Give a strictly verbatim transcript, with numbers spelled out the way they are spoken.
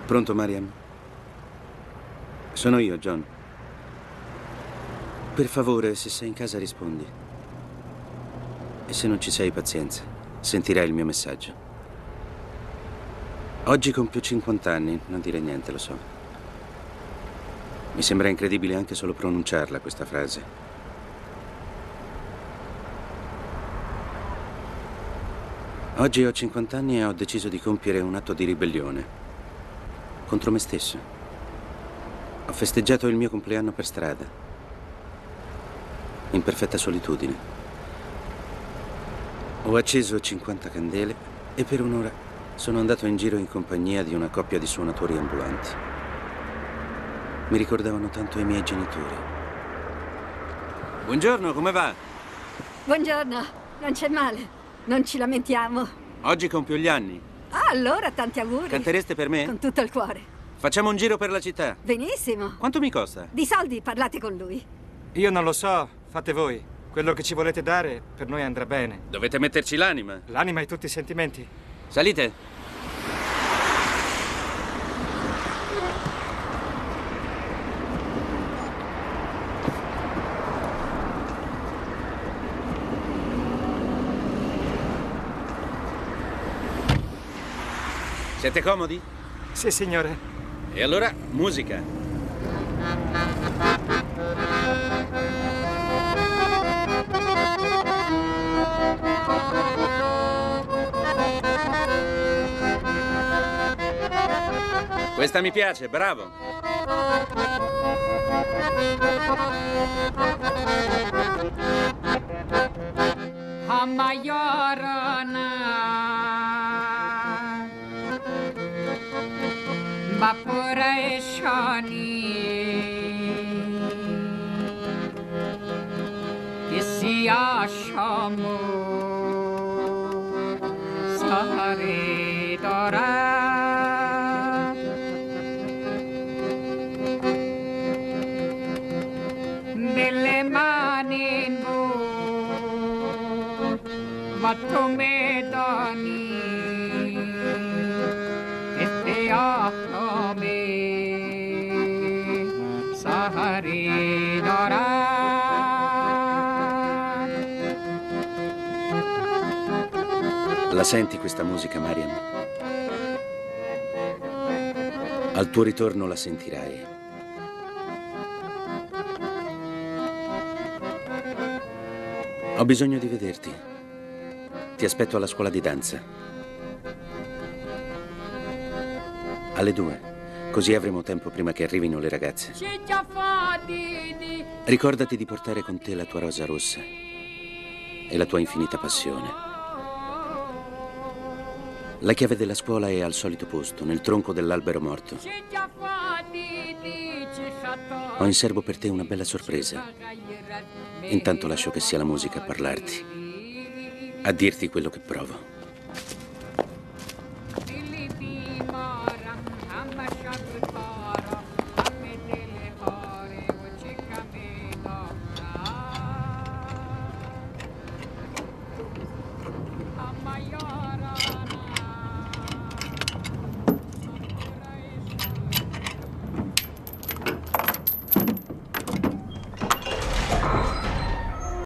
Pronto, Mariam? Sono io, John. Per favore, se sei in casa, rispondi. E se non ci sei, pazienza. Sentirai il mio messaggio. Oggi compio cinquanta anni. Non dire niente, lo so. Mi sembra incredibile anche solo pronunciarla, questa frase. Oggi ho cinquanta anni e ho deciso di compiere un atto di ribellione. Contro me stesso. Ho festeggiato il mio compleanno per strada. In perfetta solitudine. Ho acceso cinquanta candele e per un'ora sono andato in giro in compagnia di una coppia di suonatori ambulanti. Mi ricordavano tanto i miei genitori. Buongiorno, come va? Buongiorno, non c'è male, non ci lamentiamo. Oggi compio gli anni. Ah, allora tanti auguri. Cantereste per me? Con tutto il cuore. Facciamo un giro per la città. Benissimo. Quanto mi costa? Di soldi parlate con lui. Io non lo so, fate voi. Quello che ci volete dare per noi andrà bene. Dovete metterci l'anima. L'anima e tutti i sentimenti. Salite. Siete comodi? Sì, signore. E allora, musica. Questa mi piace, bravo. Hamayorana Bapureshani Kisi ashamu Sahare dora Delle mani in bu Battume doni E te ahme Sahare dora La senti questa musica, Mariam? Al tuo ritorno la sentirai. Ho bisogno di vederti. Ti aspetto alla scuola di danza. Alle due. Così avremo tempo prima che arrivino le ragazze. Ricordati di portare con te la tua rosa rossa e la tua infinita passione. La chiave della scuola è al solito posto, nel tronco dell'albero morto. Ho in serbo per te una bella sorpresa. Intanto lascio che sia la musica a parlarti, a dirti quello che provo.